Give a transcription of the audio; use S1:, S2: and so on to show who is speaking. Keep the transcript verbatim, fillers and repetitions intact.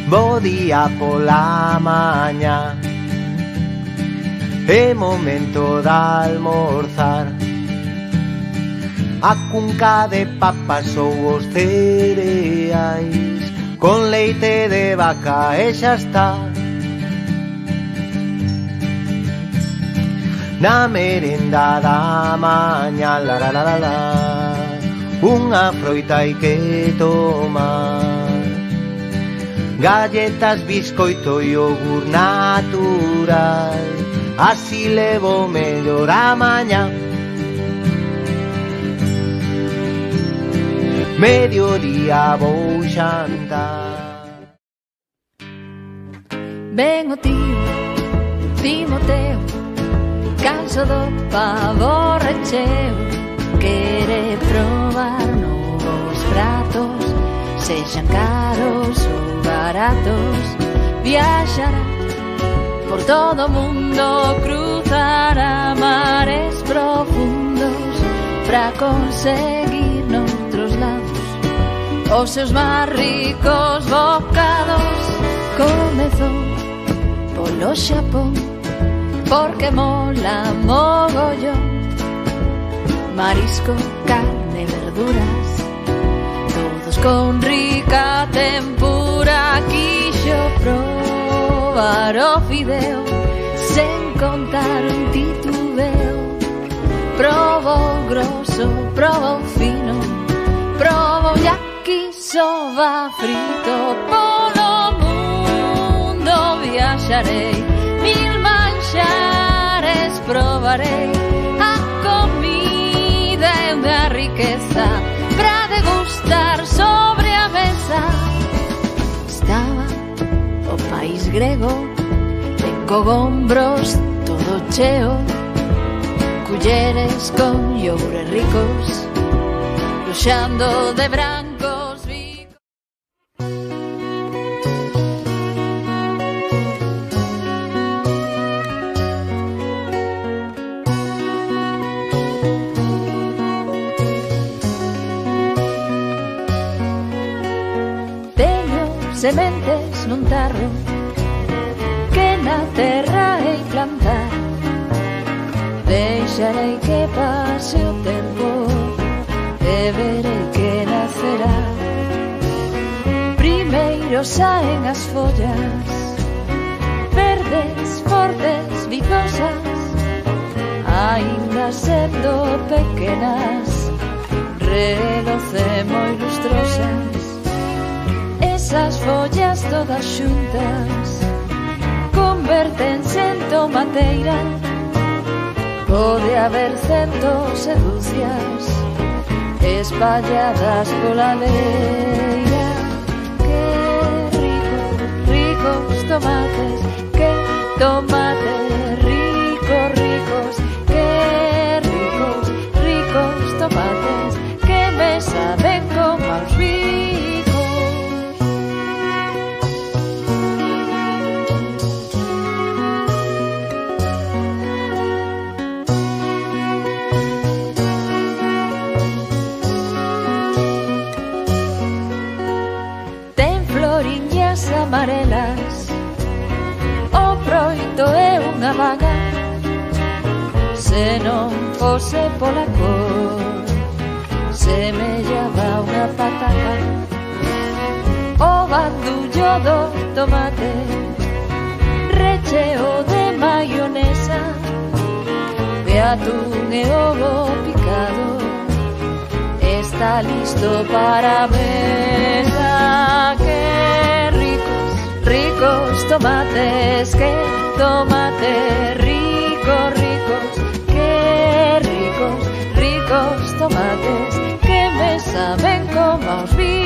S1: bo día pola mañá, é momento de almorzar. A cunca de papas ou os cereais, con leite de vaca e xa está. Na merenda da mañá, la la la la la, unha froita hai que tomar. Galletas, biscoito e yogur natural, así levo mellor a mañá. Mediodía vou xantar.
S2: Ven o tío Timoteo, canso do pavo recheo, quere probar novos pratos, sexan caros ou baratos. Viaxará por todo o mundo, cruzará mares profundos pra conseguir noutros lados os seus máis ricos bocados. Comezou polo Xapón porque mola mogollón, marisco, carne, verduras, todos con rica tempura. Quixo probar o fideo sen contar un titubeo, probou grosso, probou fino, probou yakisoba frito. Polo mundo viaxarei, mil manxares probarei, a comida é unha riqueza pra degustar sobre a mesa. Estaba o país grego, en cogombros todo cheo, culleres con yogures ricos, luxando de brancos ricos. Teño sementes nun tarro que na terra hei plantar, deixarei que pase o tempo e verei que nacerá. Primeiro saen as follas, verdes, fortes, vigosas, aínda sendo pequenas, reloce moi lustrosas. Esas follas todas xuntas convértense en tomateira. Pode haber centos e dúcias espalladas pola leira. Que ricos, ricos tomates, que tomates ricos, ricos, que ricos, ricos tomates, que me saben como aos ricos. Amarelas, o froito é unha vaga, se non fose pola cor, semellaba unha pataca. O bandullo do tomate, recheo de maionesa, de atún e ovo picado, está listo para a mesa. Que ricos tomates, que tomates ricos, ricos, que ricos, ricos tomates, que me saben como aos ricos.